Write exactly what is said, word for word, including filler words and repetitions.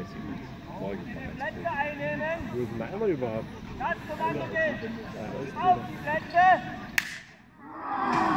weiß ich nicht. Morgen mal Plätze einnehmen. Wo ist denn der andere überhaupt? Das Kommando geht. Ja, da ist Auf der. die Plätze.